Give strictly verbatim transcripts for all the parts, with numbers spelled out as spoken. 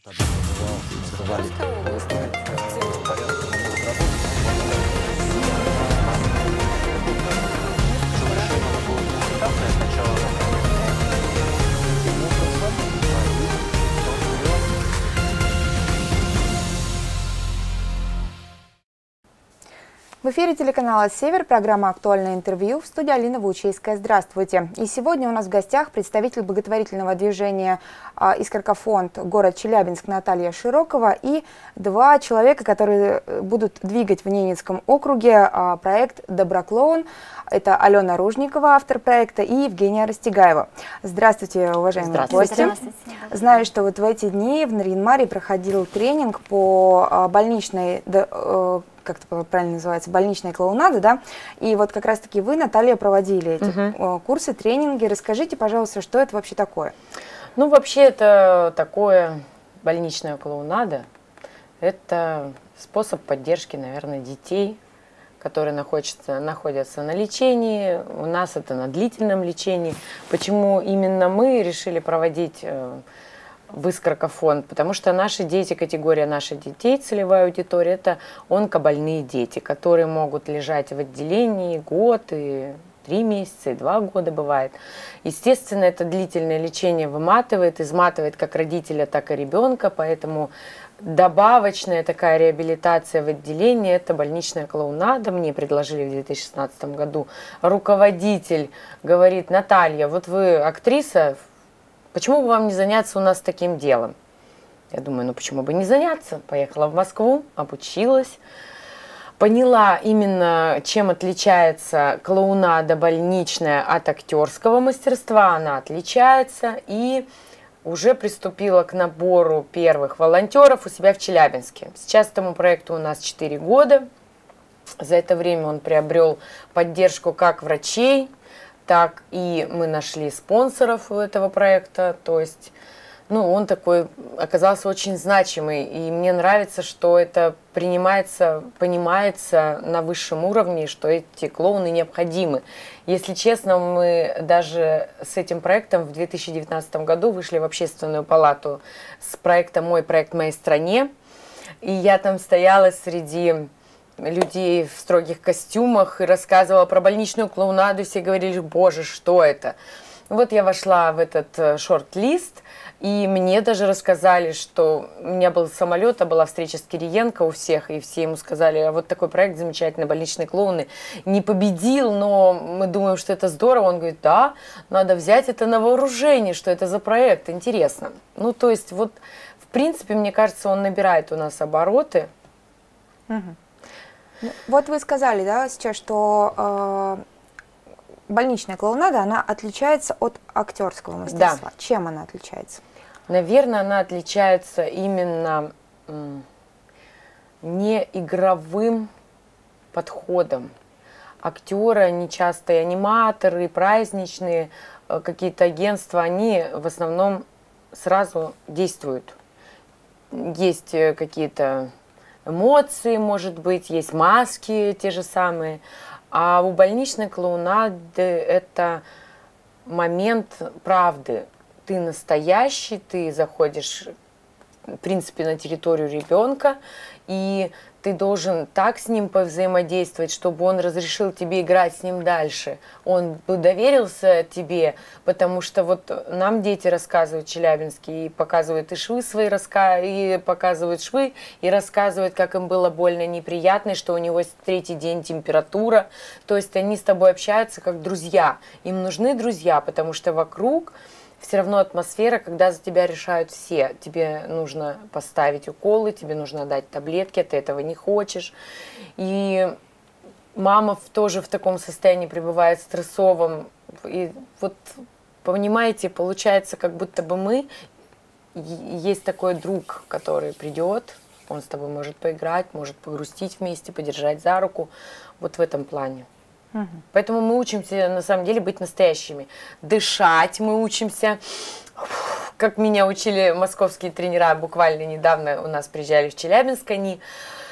В эфире телеканала «Север», программа «Актуальное интервью», в студии Алина Вучейская. Здравствуйте. И сегодня у нас в гостях представитель благотворительного движения а, «Искоркофонд», город Челябинск, Наталья Широкова, и два человека, которые будут двигать в Ненецком округе а, проект «Доброклоун». Это Алена Ружникова, автор проекта, и Евгения Растегаева. Здравствуйте, уважаемые гости. Здравствуйте. Знаю, что вот в эти дни в Нарьян-Маре проходил тренинг по а, больничной... как это правильно называется, больничная клоунада, да? И вот как раз-таки вы, Наталья, проводили эти uh-huh. курсы, тренинги. Расскажите, пожалуйста, что это вообще такое? Ну, вообще, это такое больничная клоунада. Это способ поддержки, наверное, детей, которые находятся, находятся на лечении. У нас это на длительном лечении. Почему именно мы решили проводить в Искоркофонд? Потому что наши дети, категория наших детей, целевая аудитория, это онкобольные дети, которые могут лежать в отделении год, и три месяца, и два года бывает. Естественно, это длительное лечение выматывает, изматывает как родителя, так и ребенка, поэтому добавочная такая реабилитация в отделении – это больничная клоунада. Мне предложили в две тысячи шестнадцатом году. Руководитель говорит: Наталья, вот вы актриса, почему бы вам не заняться у нас таким делом? Я думаю, ну почему бы не заняться? Поехала в Москву, обучилась, поняла именно, чем отличается клоунада больничная от актерского мастерства. Она отличается, и уже приступила к набору первых волонтеров у себя в Челябинске. Сейчас этому проекту у нас четыре года. За это время он приобрел поддержку как врачей, так и мы нашли спонсоров у этого проекта, то есть, ну, он такой оказался очень значимый, и мне нравится, что это принимается, понимается на высшем уровне, что эти клоуны необходимы. Если честно, мы даже с этим проектом в две тысячи девятнадцатом году вышли в общественную палату с проектом «Мой проект в моей стране», и я там стояла среди людей в строгих костюмах и рассказывала про больничную клоунаду, все говорили: боже, что это? Вот я вошла в этот шорт-лист, и мне даже рассказали, что у меня был самолет, а была встреча с Кириенко у всех, и все ему сказали: а вот такой проект замечательный, больничные клоуны, не победил, но мы думаем, что это здорово. Он говорит: да, надо взять это на вооружение, что это за проект, интересно. Ну, то есть, вот, в принципе, мне кажется, он набирает у нас обороты. Угу. Вот вы сказали, да, сейчас, что э, больничная клоунада, она отличается от актерского мастерства. Да. Чем она отличается? Наверное, она отличается именно не игровым подходом. Актеры, они часто и аниматоры, и праздничные какие-то агентства, они в основном сразу действуют. Есть какие-то эмоции, может быть, есть маски те же самые. А у больничной клоунады это момент правды. Ты настоящий, ты заходишь, в принципе, на территорию ребенка, и ты должен так с ним повзаимодействовать, чтобы он разрешил тебе играть с ним дальше. Он бы доверился тебе, потому что вот нам дети рассказывают челябинские, и показывают и швы свои, раска... и показывают швы, и рассказывают, как им было больно, неприятно, и что у него третий день температура. То есть они с тобой общаются как друзья. Им нужны друзья, потому что вокруг все равно атмосфера, когда за тебя решают все. Тебе нужно поставить уколы, тебе нужно дать таблетки, а ты этого не хочешь. И мама тоже в таком состоянии пребывает стрессовом. И вот, понимаете, получается, как будто бы мы, есть такой друг, который придет, он с тобой может поиграть, может погрустить вместе, подержать за руку. Вот в этом плане. Угу. Поэтому мы учимся, на самом деле, быть настоящими. Дышать мы учимся. Как меня учили московские тренера, буквально недавно у нас приезжали в Челябинск, они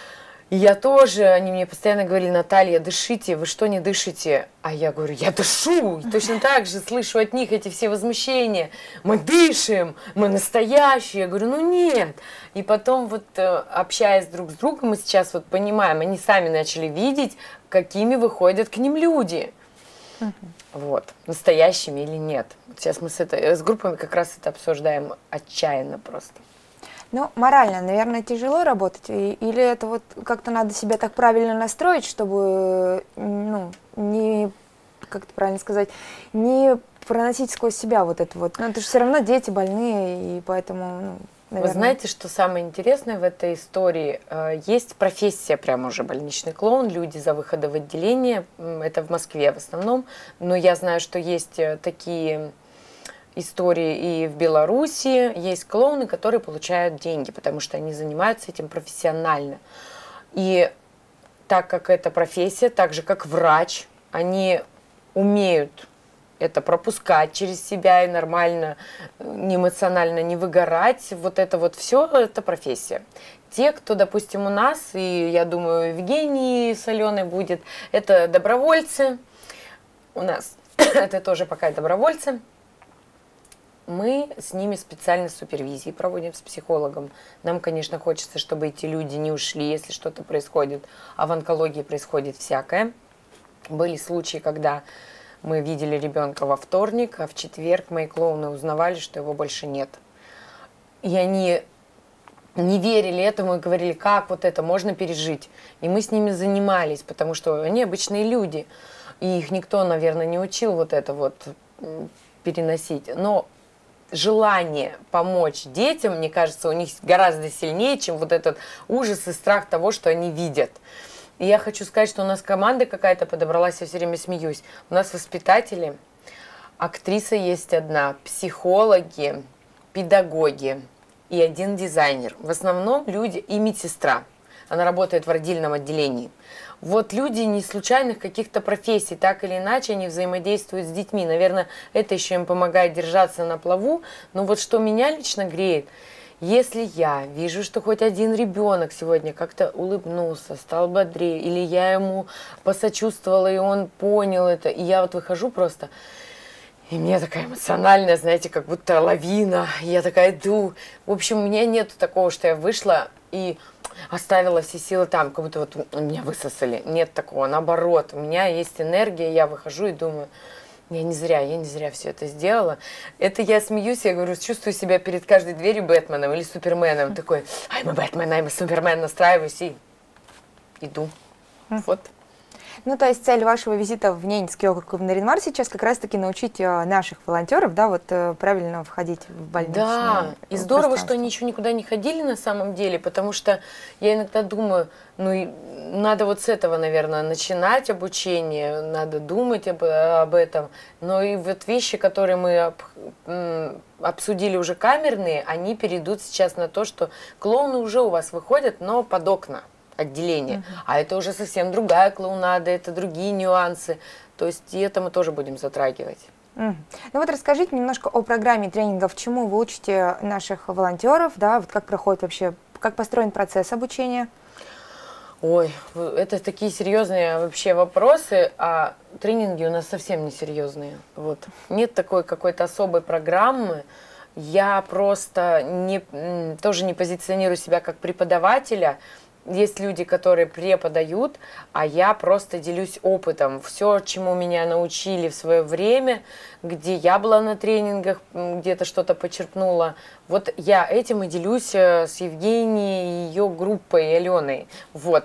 И я тоже, они мне постоянно говорили: Наталья, дышите, вы что не дышите? А я говорю: я дышу, и точно так же слышу от них эти все возмущения. Мы дышим, мы настоящие. Я говорю: ну нет. И потом вот, общаясь друг с другом, мы сейчас вот понимаем, они сами начали видеть, какими выходят к ним люди. Uh-huh. Вот, настоящими или нет. Сейчас мы с, этой, с группами как раз это обсуждаем отчаянно просто. Ну, морально, наверное, тяжело работать, или это вот как-то надо себя так правильно настроить, чтобы, ну, не, как это правильно сказать, не проносить сквозь себя вот это вот. Ну, это же все равно дети больные, и поэтому, ну, наверное... Вы знаете, что самое интересное в этой истории? Есть профессия прямо уже больничный клоун, люди за выхода в отделение, это в Москве в основном, но я знаю, что есть такие... истории и в Беларуси. Есть клоуны, которые получают деньги, потому что они занимаются этим профессионально. И так как это профессия, так же как врач, они умеют это пропускать через себя и нормально, не эмоционально не выгорать. Вот это вот все, это профессия. Те, кто, допустим, у нас, и я думаю, Евгений с Аленой будет, это добровольцы. У нас это тоже пока добровольцы. Мы с ними специально супервизии проводим с психологом. Нам, конечно, хочется, чтобы эти люди не ушли, если что-то происходит. А в онкологии происходит всякое. Были случаи, когда мы видели ребенка во вторник, а в четверг мои клоуны узнавали, что его больше нет. И они не верили этому и говорили: как вот это можно пережить. И мы с ними занимались, потому что они обычные люди. И их никто, наверное, не учил вот это вот переносить. Но желание помочь детям, мне кажется, у них гораздо сильнее, чем вот этот ужас и страх того, что они видят. И я хочу сказать, что у нас команда какая-то подобралась, я все время смеюсь. У нас воспитатели, актриса есть одна, психологи, педагоги и один дизайнер. В основном люди и медсестра. Она работает в родильном отделении. Вот люди не случайных каких-то профессий, так или иначе они взаимодействуют с детьми. Наверное, это еще им помогает держаться на плаву. Но вот что меня лично греет, если я вижу, что хоть один ребенок сегодня как-то улыбнулся, стал бодрее, или я ему посочувствовала, и он понял это, и я вот выхожу просто, и мне такая эмоциональная, знаете, как будто лавина, и я такая иду. В общем, у меня нет такого, что я вышла и оставила все силы там, как будто вот меня высосали. Нет такого, наоборот, у меня есть энергия, я выхожу и думаю: я не зря, я не зря все это сделала. Это я смеюсь, я говорю, чувствую себя перед каждой дверью Бэтменом или Суперменом. Такой: ай, мы Бэтмен, ай, мы Супермен, настраиваюсь и иду. Вот. Ну, то есть цель вашего визита в Ненецкий округ и в Нарьян-Мар сейчас как раз-таки научить наших волонтеров, да, вот правильно входить в больничное Да, и здорово, что они еще никуда не ходили на самом деле, потому что я иногда думаю, ну, и надо вот с этого, наверное, начинать обучение, надо думать об, об этом, но и вот вещи, которые мы об, обсудили уже камерные, они перейдут сейчас на то, что клоуны уже у вас выходят, но под окна отделения. Uh-huh. А это уже совсем другая клоунада, это другие нюансы. То есть и это мы тоже будем затрагивать. Uh-huh. Ну вот расскажите немножко о программе тренингов, чему вы учите наших волонтеров, да, вот как проходит вообще, как построен процесс обучения? Ой, это такие серьезные вообще вопросы, а тренинги у нас совсем не серьезные. Вот. Нет такой какой-то особой программы. Я просто не, тоже не позиционирую себя как преподавателя. Есть люди, которые преподают, а я просто делюсь опытом. Все, чему меня научили в свое время, где я была на тренингах, где-то что-то почерпнула. Вот я этим и делюсь с Евгенией и ее группой, Аленой. Вот.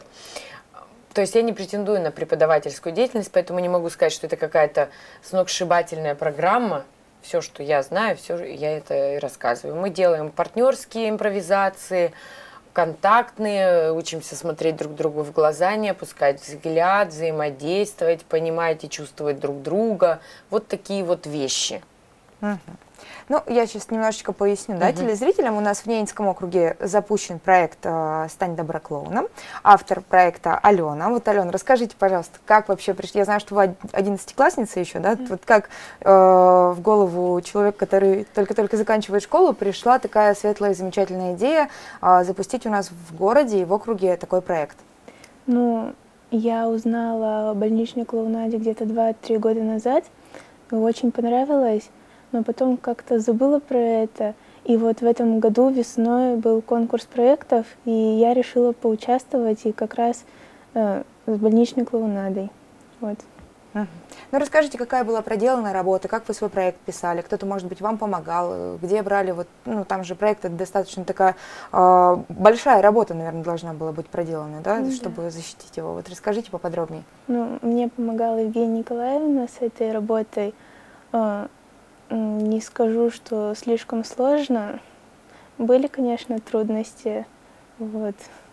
То есть я не претендую на преподавательскую деятельность, поэтому не могу сказать, что это какая-то сногсшибательная программа. Все, что я знаю, все я это и рассказываю. Мы делаем партнерские импровизации, контактные, учимся смотреть друг другу в глаза, не опускать взгляд, взаимодействовать, понимать и чувствовать друг друга. Вот такие вот вещи. Угу. Ну, я сейчас немножечко поясню, да, угу. телезрителям. У нас в Ненецком округе запущен проект э, «Стань доброклоуном». Автор проекта Алена. Вот, Алена, расскажите, пожалуйста, как вообще пришли? Я знаю, что вы одиннадцатиклассница еще, да? Mm-hmm. Вот как э, в голову человека, который только-только заканчивает школу, пришла такая светлая и замечательная идея э, запустить у нас в городе и в округе такой проект? Ну, я узнала о больничной клоунаде где-то два-три года назад. Очень понравилось, но потом как-то забыла про это. И вот в этом году весной был конкурс проектов, и я решила поучаствовать и как раз э, с больничной клоунадой. Вот. Uh-huh. Ну, расскажите, какая была проделана работа, как вы свой проект писали, кто-то, может быть, вам помогал, где брали, вот, ну, там же проект, это достаточно такая э, большая работа, наверное, должна была быть проделана, да, Ну, чтобы да. защитить его. Вот расскажите поподробнее. Ну, мне помогала Евгения Николаевна с этой работой. Э, не скажу, что слишком сложно. Были, конечно, трудности, вот,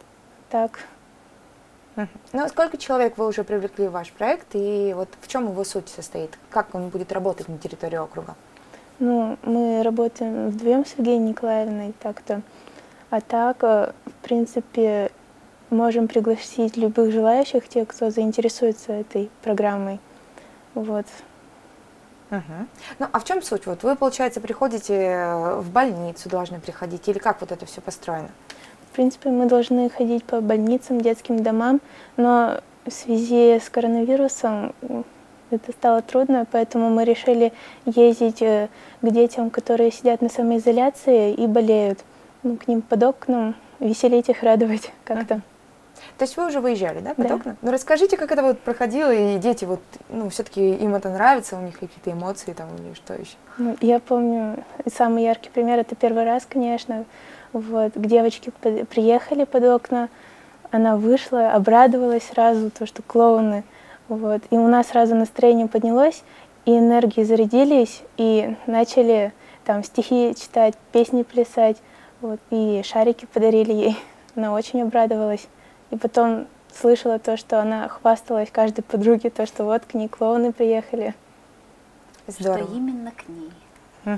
так. Uh-huh. Ну, сколько человек вы уже привлекли в ваш проект, и вот в чем его суть состоит? Как он будет работать на территории округа? Ну, мы работаем вдвоем с Евгенией Николаевной так-то. А так, в принципе, можем пригласить любых желающих, тех, кто заинтересуется этой программой. Вот. Uh-huh. Ну, а в чем суть? Вот вы, получается, приходите в больницу, должны приходить, или как вот это все построено? В принципе, мы должны ходить по больницам, детским домам, но в связи с коронавирусом это стало трудно, поэтому мы решили ездить к детям, которые сидят на самоизоляции и болеют. Ну, к ним под окнам, веселить их, радовать как-то. То есть вы уже выезжали, да, под да. окна? Ну, расскажите, как это вот проходило, и дети, вот, ну, все-таки им это нравится, у них какие-то эмоции там или что еще? Ну, я помню, самый яркий пример, это первый раз, конечно, вот, к девочке под, приехали под окна, она вышла, обрадовалась сразу, то, что клоуны, вот, и у нас сразу настроение поднялось, и энергии зарядились, и начали там стихи читать, песни плясать, вот, и шарики подарили ей, она очень обрадовалась. И потом слышала то, что она хвасталась каждой подруге, то, что вот к ней клоуны приехали. Здорово. Что именно к ней. Угу.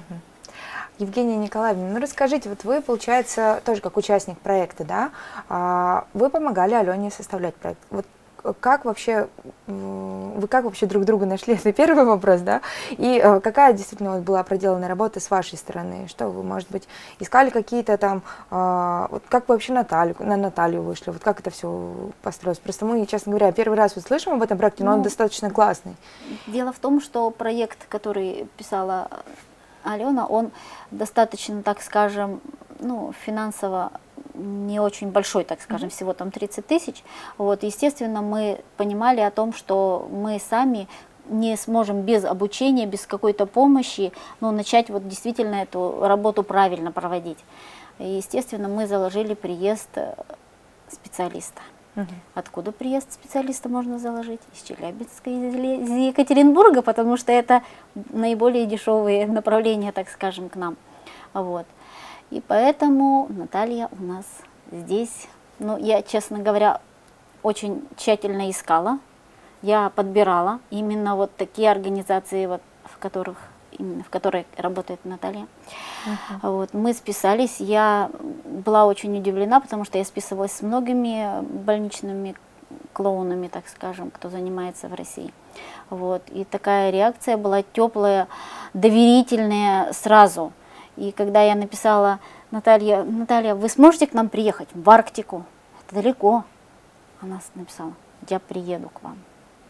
Евгения Николаевна, ну расскажите, вот вы, получается, тоже как участник проекта, да, вы помогали Алене составлять проект. Вот как вообще, вы как вообще друг друга нашли? Это первый вопрос, да? И какая действительно вот была проделана работа с вашей стороны? Что вы, может быть, искали какие-то там, вот как вы вообще Наталью, на Наталью вышли? Вот как это все построилось? Просто мы, честно говоря, первый раз вот слышим об этом проекте, но ну, он достаточно классный. Дело в том, что проект, который писала Алена, он достаточно, так скажем, ну, финансово не очень большой, так скажем, mm-hmm. всего там тридцать тысяч. Вот, естественно, мы понимали о том, что мы сами не сможем без обучения, без какой-то помощи, ну, начать вот действительно эту работу правильно проводить. И, естественно, мы заложили приезд специалиста. Uh-huh. Откуда приезд специалиста можно заложить? Из Челябинска, из Екатеринбурга, потому что это наиболее дешевые направления, так скажем, к нам. Вот. И поэтому Наталья у нас здесь, ну, я, честно говоря, очень тщательно искала, я подбирала именно вот такие организации, вот, в которых, именно в которой работает Наталья. Uh-huh. Вот, мы списались, я была очень удивлена, потому что я списывалась с многими больничными клоунами, так скажем, кто занимается в России. Вот, и такая реакция была теплая, доверительная сразу. И когда я написала: Наталья, Наталья, вы сможете к нам приехать в Арктику? Это далеко. Она написала: я приеду к вам.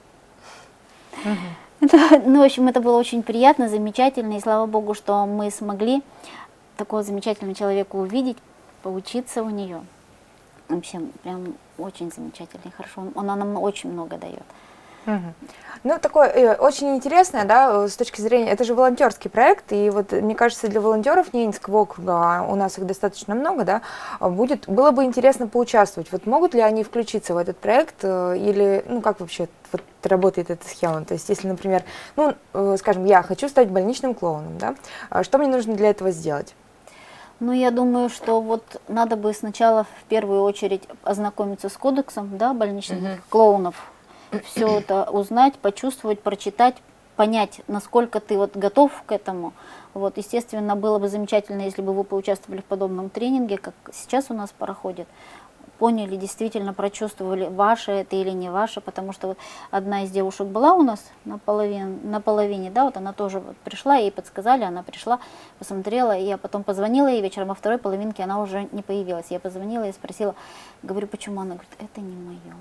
Uh-huh. Это, ну, в общем, это было очень приятно, замечательно, и слава Богу, что мы смогли такого замечательного человека увидеть, поучиться у нее. Вообще, прям очень замечательно и хорошо. Она нам очень много дает. Угу. Ну, такое э, очень интересное, да, с точки зрения, это же волонтерский проект, и вот, мне кажется, для волонтеров Ненецкого округа, у нас их достаточно много, да, будет, было бы интересно поучаствовать. Вот могут ли они включиться в этот проект, э, или, ну, как вообще вот работает эта схема? То есть, если, например, ну, э, скажем, я хочу стать больничным клоуном, да, что мне нужно для этого сделать? Ну, я думаю, что вот надо бы сначала в первую очередь ознакомиться с кодексом, да, больничных uh-huh. клоунов, все это узнать, почувствовать, прочитать, понять, насколько ты вот готов к этому. Вот, естественно, было бы замечательно, если бы вы поучаствовали в подобном тренинге, как сейчас у нас проходит, поняли, действительно прочувствовали, ваше это или не ваше, потому что вот одна из девушек была у нас на половине, на половине, да, вот она тоже вот пришла, ей подсказали, она пришла, посмотрела, и я потом позвонила ей вечером, во второй половинке она уже не появилась. Я позвонила и спросила, говорю, почему? Она говорит, это не мое.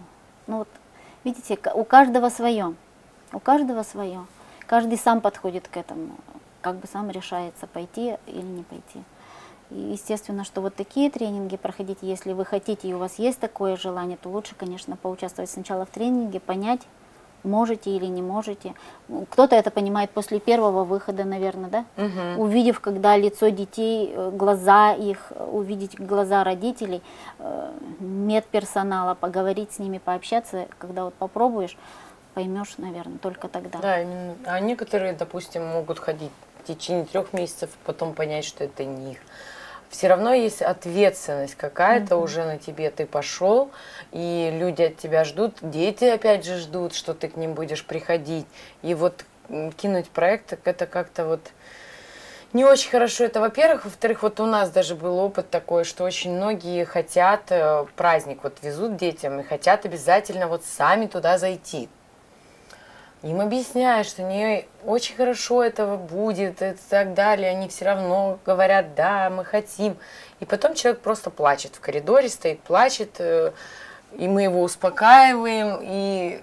Ну вот, видите, у каждого свое, у каждого свое. Каждый сам подходит к этому, как бы сам решается, пойти или не пойти. И естественно, что вот такие тренинги проходить, если вы хотите и у вас есть такое желание, то лучше, конечно, поучаствовать сначала в тренинге, понять, можете или не можете. Кто-то это понимает после первого выхода, наверное, да? Угу. Увидев, когда лицо детей, глаза их, увидеть глаза родителей, медперсонала, поговорить с ними, пообщаться, когда вот попробуешь, поймешь, наверное, только тогда. Да, именно. А некоторые, допустим, могут ходить в течение трех месяцев, потом понять, что это не их. Все равно есть ответственность какая-то mm-hmm. уже на тебе. Ты пошел, и люди от тебя ждут, дети опять же ждут, что ты к ним будешь приходить. И вот кинуть проект, это как-то вот не очень хорошо. Это, во-первых. Во-вторых, вот у нас даже был опыт такой, что очень многие хотят праздник, вот везут детям и хотят обязательно вот сами туда зайти. Им объясняют, что не очень хорошо этого будет и так далее. Они все равно говорят, да, мы хотим. И потом человек просто плачет в коридоре, стоит, плачет, и мы его успокаиваем. И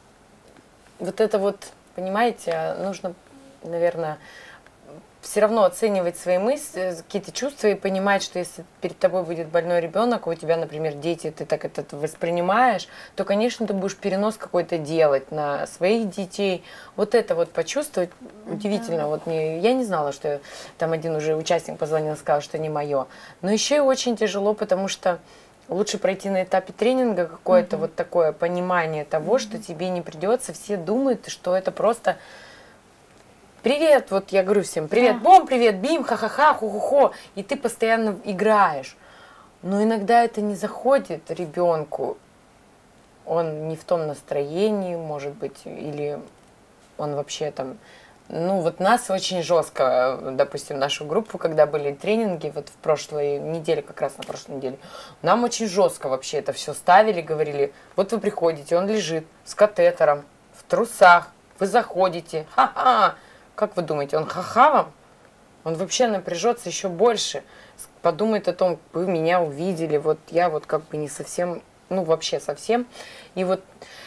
вот это вот, понимаете, нужно, наверное, все равно оценивать свои мысли, какие-то чувства и понимать, что если перед тобой будет больной ребенок, у тебя, например, дети, ты так это воспринимаешь, то, конечно, ты будешь перенос какой-то делать на своих детей. Вот это вот почувствовать удивительно. Да. Вот мне, я не знала, что там один уже участник позвонил и сказал, что не мое. Но еще и очень тяжело, потому что лучше пройти на этапе тренинга какое-то mm-hmm. вот такое понимание того, mm-hmm. что тебе не придется. Все думают, что это просто... Привет, вот я говорю всем, привет, бом, привет, бим, ха-ха-ха, ху-ху-хо, и ты постоянно играешь. Но иногда это не заходит ребенку, он не в том настроении, может быть, или он вообще там, ну вот нас очень жестко, допустим, нашу группу, когда были тренинги, вот в прошлой неделе, как раз на прошлой неделе, нам очень жестко вообще это все ставили, говорили, вот вы приходите, он лежит с катетером, в трусах, вы заходите, ха-ха. Как вы думаете, он ха-ха вам? Он вообще напряжется еще больше. Подумает о том, вы меня увидели, вот я вот как бы не совсем, ну вообще совсем. И вот,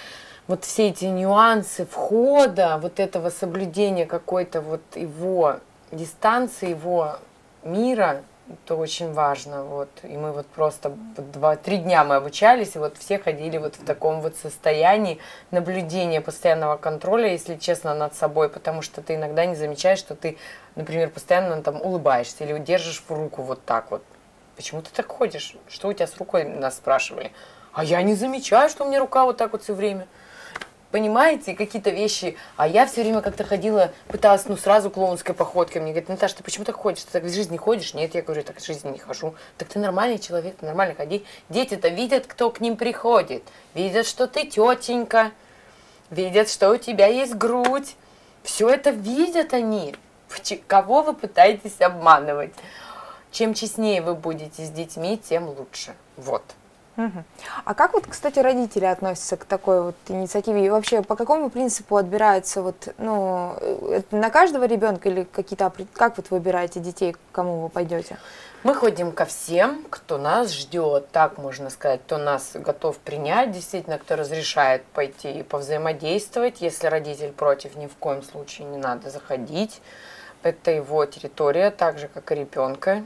вот все эти нюансы входа, вот этого соблюдения какой-то вот его дистанции, его мира, это очень важно. Вот. И мы вот просто два-три дня мы обучались, и вот все ходили вот в таком вот состоянии наблюдения, постоянного контроля, если честно, над собой, потому что ты иногда не замечаешь, что ты, например, постоянно там улыбаешься или держишь в руку вот так вот. Почему ты так ходишь? Что у тебя с рукой, нас спрашивали. А я не замечаю, что у меня рука вот так вот все время. Понимаете, какие-то вещи. А я все время как-то ходила, пыталась, ну, сразу клоунской походкой. Мне говорят, Наташа, ты почему так ходишь? Ты так в жизни ходишь? Нет, я говорю, так в жизни не хожу. Так ты нормальный человек, ты нормально ходи. Дети-то видят, кто к ним приходит. Видят, что ты тетенька. Видят, что у тебя есть грудь. Все это видят они. Кого вы пытаетесь обманывать? Чем честнее вы будете с детьми, тем лучше. Вот. Угу. А как вот, кстати, родители относятся к такой вот инициативе? И вообще, по какому принципу отбирается вот, ну, это на каждого ребенка или какие-то, как вот выбираете детей, к кому вы пойдете? Мы ходим ко всем, кто нас ждет, так можно сказать, кто нас готов принять, действительно, кто разрешает пойти и повзаимодействовать. Если родитель против, ни в коем случае не надо заходить. Это его территория, так же, как и ребенка.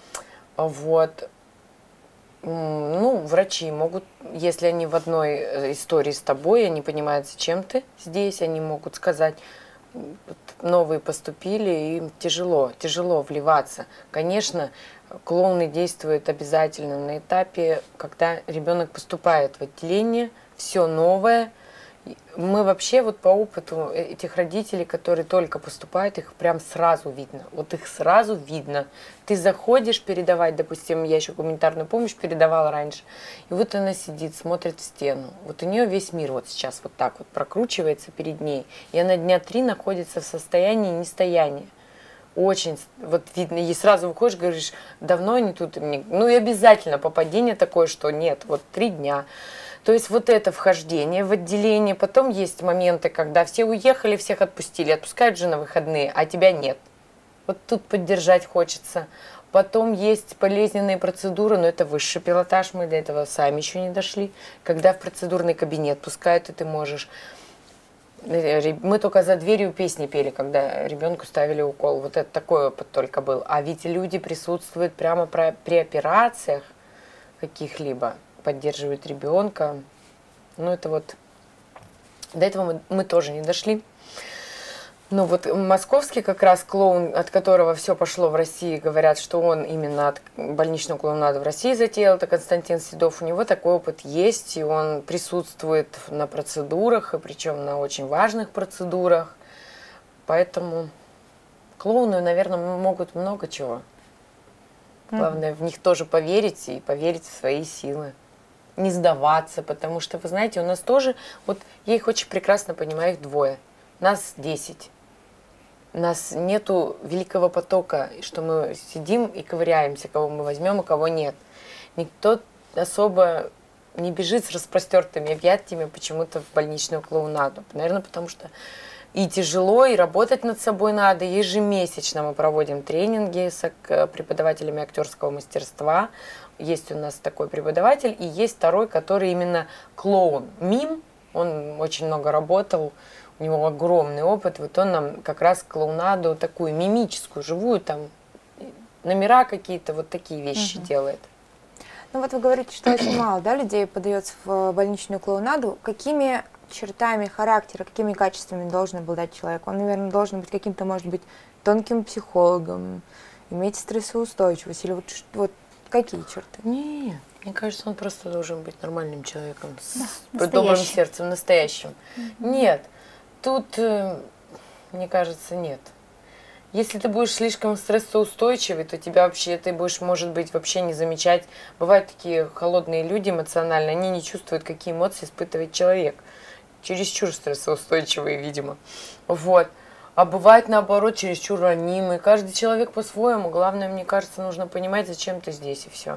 Вот. Ну, врачи могут, если они в одной истории с тобой, они понимают, зачем ты здесь, они могут сказать, новые поступили, и им тяжело, тяжело вливаться. Конечно, клоуны действуют обязательно на этапе, когда ребенок поступает в отделение, все новое. Мы вообще вот по опыту этих родителей, которые только поступают, их прям сразу видно. Вот их сразу видно. Ты заходишь передавать, допустим, я еще гуманитарную помощь передавала раньше, и вот она сидит, смотрит в стену. Вот у нее весь мир вот сейчас вот так вот прокручивается перед ней, и она дня три находится в состоянии нестояния. Очень вот видно, и сразу выходишь, говоришь, давно они тут, ну и обязательно попадение такое, что нет, вот три дня. То есть вот это вхождение в отделение, потом есть моменты, когда все уехали, всех отпустили, отпускают же на выходные, а тебя нет. Вот тут поддержать хочется. Потом есть болезненные процедуры, но это высший пилотаж, мы до этого сами еще не дошли. Когда в процедурный кабинет пускают, и ты можешь... Мы только за дверью песни пели, когда ребенку ставили укол. Вот это такой опыт только был. А ведь люди присутствуют прямо при операциях каких-либо, поддерживают ребенка. Ну это вот... До этого мы, мы тоже не дошли. Ну вот московский как раз клоун, от которого все пошло в России, говорят, что он именно от больничного клоунада в России затеял, это Константин Седов. У него такой опыт есть, и он присутствует на процедурах, и причем на очень важных процедурах. Поэтому клоуны, наверное, могут много чего. Главное в них тоже поверить и поверить в свои силы. Не сдаваться, потому что, вы знаете, у нас тоже, вот я их очень прекрасно понимаю, их двое, нас десять. У нас нету великого потока, что мы сидим и ковыряемся, кого мы возьмем, а кого нет. Никто особо не бежит с распростертыми объятиями почему-то в больничную клоунаду. Наверное, потому что и тяжело, и работать над собой надо. Ежемесячно мы проводим тренинги с преподавателями актерского мастерства. Есть у нас такой преподаватель, и есть второй, который именно клоун. Мим, он очень много работал. У него огромный опыт, вот он нам как раз клоунаду такую мимическую, живую, там номера какие-то, вот такие вещи угу. делает. Ну вот вы говорите, что очень мало, да, людей подается в больничную клоунаду. Какими чертами характера, какими качествами должен обладать человек? Он, наверное, должен быть каким-то, может быть, тонким психологом, иметь стрессоустойчивость, или вот, вот какие черты? Нет, мне кажется, он просто должен быть нормальным человеком, да, с добрым сердцем, настоящим. Угу. Нет. Тут, мне кажется, нет. Если ты будешь слишком стрессоустойчивый, то тебя вообще, ты будешь, может быть, вообще не замечать. Бывают такие холодные люди эмоционально, они не чувствуют, какие эмоции испытывает человек. Чересчур стрессоустойчивые, видимо. Вот. А бывает, наоборот, чересчур ранимые. Каждый человек по-своему. Главное, мне кажется, нужно понимать, зачем ты здесь, и все.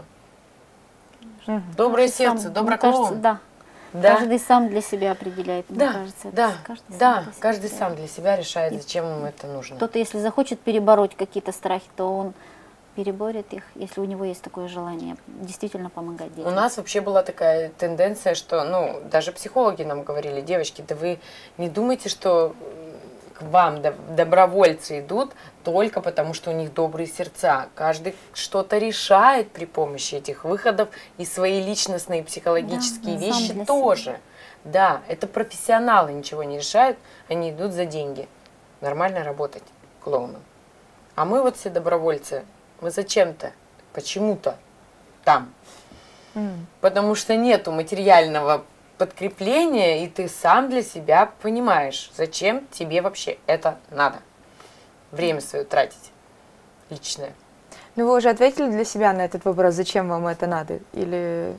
Угу. Доброе каждый сердце, добрый клоун. Да. Да. Каждый сам для себя определяет, мне да, кажется. Да, каждый да, сам каждый сам для себя решает, и зачем ему это нужно. Кто-то, если захочет перебороть какие-то страхи, то он переборет их, если у него есть такое желание действительно помогать детям. У нас вообще была такая тенденция, что, ну, даже психологи нам говорили: девочки, да вы не думайте, что к вам добровольцы идут только потому, что у них добрые сердца. Каждый что-то решает при помощи этих выходов, и свои личностные психологические да, вещи тоже. Себя. Да, это профессионалы ничего не решают, они идут за деньги. Нормально работать клоуном. А мы вот все добровольцы, мы зачем-то, почему-то там. Mm. Потому что нету материального подкрепление, и ты сам для себя понимаешь, зачем тебе вообще это надо. Время свое тратить личное. Ну, вы уже ответили для себя на этот вопрос, зачем вам это надо? Или...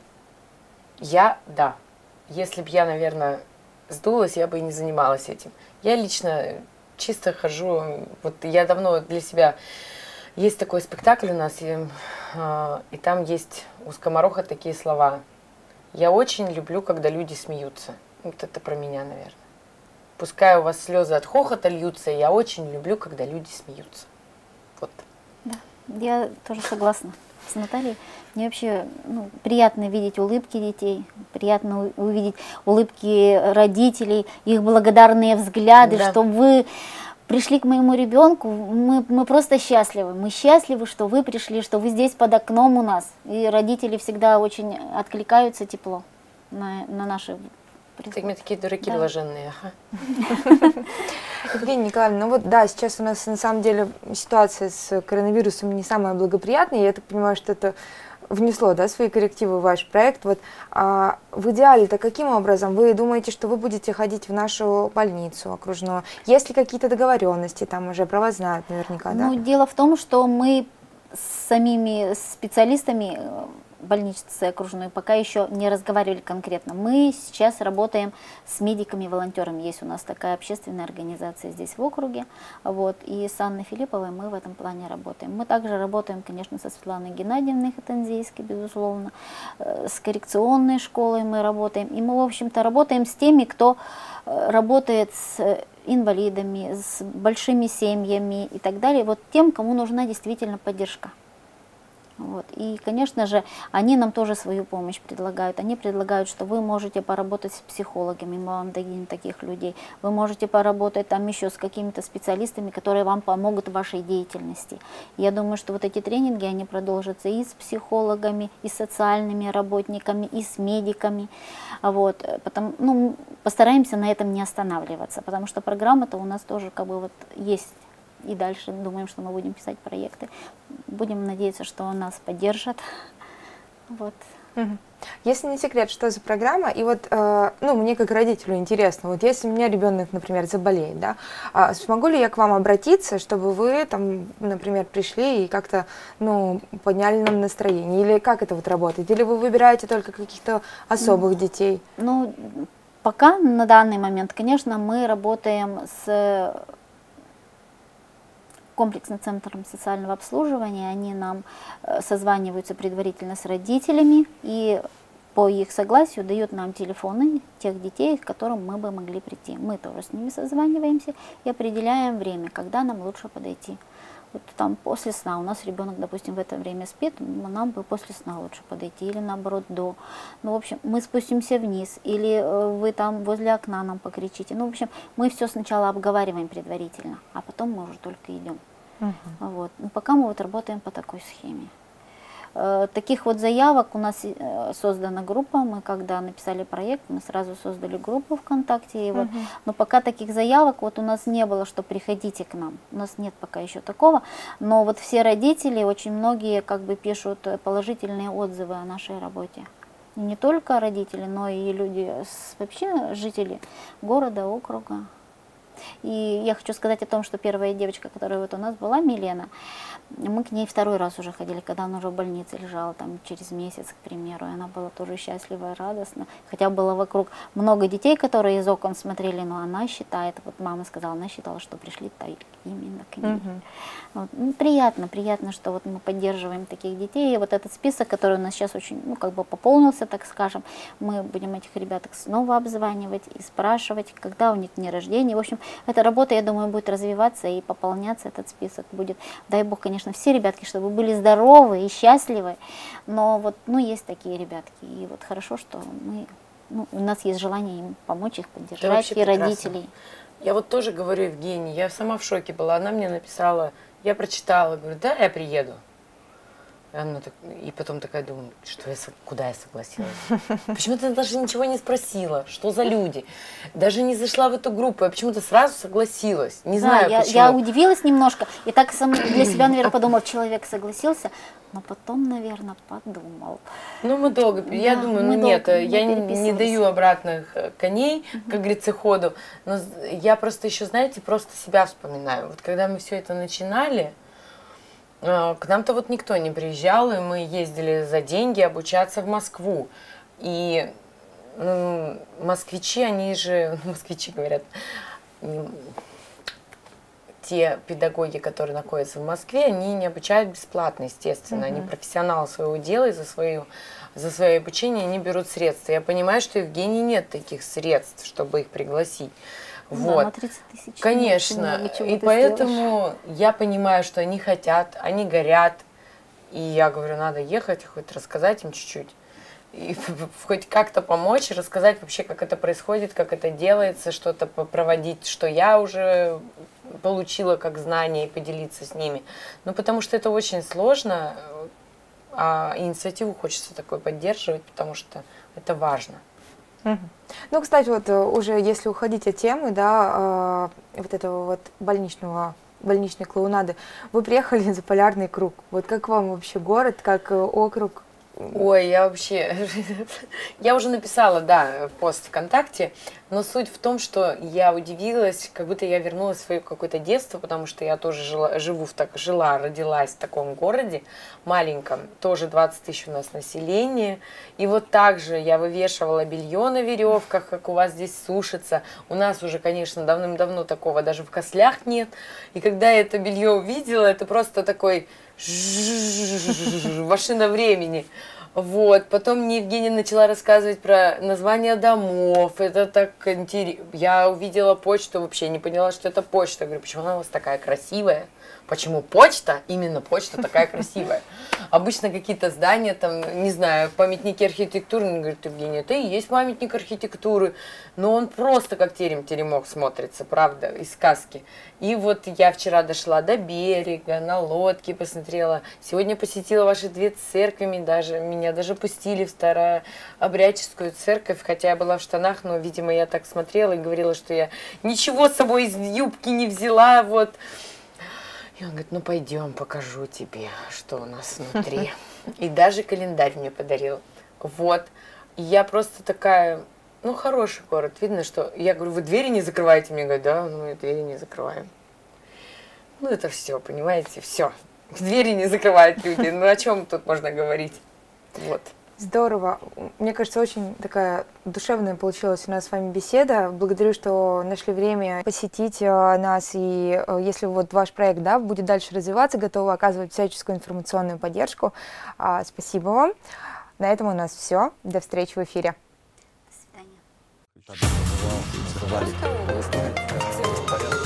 Я, да. Если бы я, наверное, сдулась, я бы и не занималась этим. Я лично чисто хожу, вот я давно для себя... Есть такой спектакль у нас, и, э, и там есть у скомороха такие слова: я очень люблю, когда люди смеются. Вот это про меня, наверное. Пускай у вас слезы от хохота льются, я очень люблю, когда люди смеются. Вот. Да, я тоже согласна с Натальей. Мне вообще ну, приятно видеть улыбки детей, приятно увидеть улыбки родителей, их благодарные взгляды, да. Что вы пришли к моему ребенку, мы, мы просто счастливы. Мы счастливы, что вы пришли, что вы здесь под окном у нас. И родители всегда очень откликаются тепло на, на наши приходы. Так, такие дураки да. блаженные. Ага. Евгения Николаевна, ну вот да, сейчас у нас на самом деле ситуация с коронавирусом не самая благоприятная. Я так понимаю, что это внесло, да, свои коррективы в ваш проект. Вот, а в идеале-то каким образом? Вы думаете, что вы будете ходить в нашу больницу окружную? Есть ли какие-то договоренности, там уже про вас знают наверняка, да? Ну, дело в том, что мы с самими специалистами больницы окружной пока еще не разговаривали конкретно. Мы сейчас работаем с медиками-волонтерами. Есть у нас такая общественная организация здесь в округе. Вот, и с Анной Филипповой мы в этом плане работаем. Мы также работаем, конечно, со Светланой Геннадьевной Хатанзейской, безусловно. С коррекционной школой мы работаем. И мы, в общем-то, работаем с теми, кто работает с инвалидами, с большими семьями и так далее. Вот тем, кому нужна действительно поддержка. Вот. И, конечно же, они нам тоже свою помощь предлагают. Они предлагают, что вы можете поработать с психологами, мы вам дадим таких людей. Вы можете поработать там еще с какими-то специалистами, которые вам помогут в вашей деятельности. Я думаю, что вот эти тренинги, они продолжатся и с психологами, и с социальными работниками, и с медиками. Вот. Потом, ну, постараемся на этом не останавливаться, потому что программа-то у нас тоже как бы вот есть. И дальше думаем, что мы будем писать проекты. Будем надеяться, что нас поддержат. Вот. Если не секрет, что за программа, и вот, э, ну, мне как родителю интересно, вот если у меня ребенок, например, заболеет, да, а смогу ли я к вам обратиться, чтобы вы там, например, пришли и как-то, ну, подняли нам настроение, или как это вот работает, или вы выбираете только каких-то особых mm. детей? Ну, пока на данный момент, конечно, мы работаем с комплексным центром социального обслуживания, они нам созваниваются предварительно с родителями и по их согласию дают нам телефоны тех детей, к которым мы бы могли прийти. Мы тоже с ними созваниваемся и определяем время, когда нам лучше подойти. Вот там после сна, у нас ребенок, допустим, в это время спит, нам бы после сна лучше подойти, или наоборот до. Ну, в общем, мы спустимся вниз, или вы там возле окна нам покричите. Ну, в общем, мы все сначала обговариваем предварительно, а потом мы уже только идем. Uh-huh. Вот. Ну, пока мы вот работаем по такой схеме. Таких вот заявок у нас создана группа, мы когда написали проект, мы сразу создали группу ВКонтакте, и вот, uh-huh. но пока таких заявок вот у нас не было, что приходите к нам, у нас нет пока еще такого, но вот все родители, очень многие как бы пишут положительные отзывы о нашей работе. И не только родители, но и люди, вообще жители города, округа. И я хочу сказать о том, что первая девочка, которая вот у нас была, Милена, мы к ней второй раз уже ходили, когда она уже в больнице лежала, там через месяц, к примеру, и она была тоже счастлива и радостна. Хотя было вокруг много детей, которые из окон смотрели, но она считает, вот мама сказала, она считала, что пришли именно к ней. Uh-huh. Вот. Ну, приятно, приятно, что вот мы поддерживаем таких детей. И вот этот список, который у нас сейчас очень, ну, как бы пополнился, так скажем, мы будем этих ребяток снова обзванивать и спрашивать, когда у них дни рождения. В общем, эта работа, я думаю, будет развиваться и пополняться, этот список будет. Дай Бог, конечно, все ребятки, чтобы были здоровы и счастливы, но вот, ну, есть такие ребятки, и вот хорошо, что мы, ну, у нас есть желание им помочь, их поддержать, и родителей. Я вот тоже говорю Евгении, я сама в шоке была, она мне написала, я прочитала, говорю, да, я приеду. И, она так, и потом такая думаю, что я, куда я согласилась? Почему-то даже ничего не спросила, что за люди. Даже не зашла в эту группу, я почему-то сразу согласилась. Не да, знаю я, почему. Я удивилась немножко, и так сам для себя, наверное, подумала, человек согласился, но потом, наверное, подумал. Ну, мы долго, да, я думаю, ну нет, я не, не даю обратных коней, uh-huh. как говорится, ходу. Но я просто еще, знаете, просто себя вспоминаю. Вот когда мы все это начинали, к нам-то вот никто не приезжал, и мы ездили за деньги обучаться в Москву. И ну, москвичи, они же, москвичи говорят, те педагоги, которые находятся в Москве, они не обучают бесплатно, естественно. Uh-huh. Они профессионалы своего дела, и за, свою, за свое обучение они берут средства. Я понимаю, что в Евгении нет таких средств, чтобы их пригласить. Вот. Да, тридцать тысяч. Конечно, и поэтому сделаешь. Я понимаю, что они хотят, они горят, и я говорю, надо ехать, хоть рассказать им чуть-чуть, и хоть как-то помочь, рассказать вообще, как это происходит, как это делается, что-то проводить, что я уже получила как знание, и поделиться с ними. Ну, потому что это очень сложно, а инициативу хочется такой поддерживать, потому что это важно. Ну, кстати, вот уже если уходить от темы, да, э, вот этого вот больничного, больничной клоунады, вы приехали за Полярный круг. Вот как вам вообще город, как округ? Ой, я вообще, я уже написала, да, пост ВКонтакте, но суть в том, что я удивилась, как будто я вернулась в свое какое-то детство, потому что я тоже жила, живу в так, жила, родилась в таком городе маленьком, тоже двадцать тысяч у нас населения, и вот так же я вывешивала белье на веревках, как у вас здесь сушится, у нас уже, конечно, давным-давно такого даже в Кослях нет, и когда я это белье увидела, это просто такой машина времени. Вот, потом мне Евгения начала рассказывать про названия домов, это так интересно. Я увидела почту, вообще не поняла, что это почта. Я говорю, почему она у вас такая красивая? Почему почта, именно почта такая красивая? Обычно какие-то здания, там, не знаю, памятники архитектуры, он говорит, Евгения, это и есть памятник архитектуры, но он просто как терем-теремок смотрится, правда, из сказки. И вот я вчера дошла до берега, на лодке посмотрела, сегодня посетила ваши две церкви, даже, меня даже пустили в старообрядческую церковь, хотя я была в штанах, но, видимо, я так смотрела и говорила, что я ничего с собой из юбки не взяла, вот. И он говорит, ну пойдем, покажу тебе, что у нас внутри. И даже календарь мне подарил. Вот. И я просто такая, ну хороший город. Видно, что... Я говорю, вы двери не закрываете? Мне говорят, да, ну мы двери не закрываем. Ну это все, понимаете, все. Двери не закрывают люди. Ну о чем тут можно говорить? Вот. Здорово. Мне кажется, очень такая душевная получилась у нас с вами беседа. Благодарю, что нашли время посетить нас. И если вот ваш проект, да, будет дальше развиваться, готовы оказывать всяческую информационную поддержку. Спасибо вам. На этом у нас все. До встречи в эфире. До свидания.